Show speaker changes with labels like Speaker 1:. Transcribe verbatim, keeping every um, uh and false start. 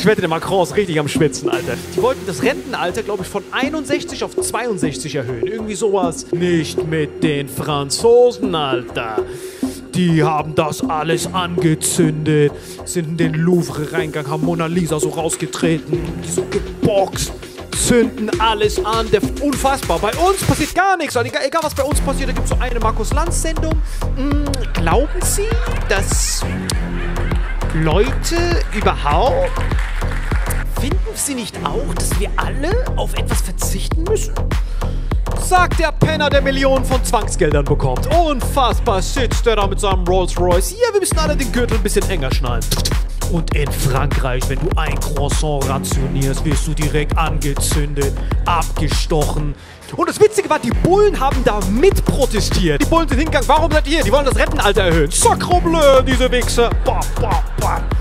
Speaker 1: Ich wette, der Macron ist richtig am Schwitzen, Alter. Die wollten das Rentenalter, glaube ich, von einundsechzig auf zweiundsechzig erhöhen. Irgendwie sowas. Nicht mit den Franzosen, Alter. Die haben das alles angezündet, sind in den Louvre reingegangen, haben Mona Lisa so rausgetreten, die so geboxt, zünden alles an. Der, unfassbar. Bei uns passiert gar nichts. Also egal, egal, was bei uns passiert, da gibt es so eine Markus-Lanz-Sendung. Hm, glauben Sie, dass Leute überhaupt... Finden Sie nicht auch, dass wir alle auf etwas verzichten müssen? Sagt der Penner, der Millionen von Zwangsgeldern bekommt. Unfassbar sitzt der da mit seinem Rolls Royce. Hier, wir müssen alle den Gürtel ein bisschen enger schnallen. Und in Frankreich, wenn du ein Croissant rationierst, wirst du direkt angezündet, abgestochen. Und das Witzige war, die Bullen haben da mit protestiert. Die Bullen sind hingegangen, warum seid ihr hier? Die wollen das Rentenalter erhöhen. Sacre bleu, diese Wichser. Bah, bah, bah.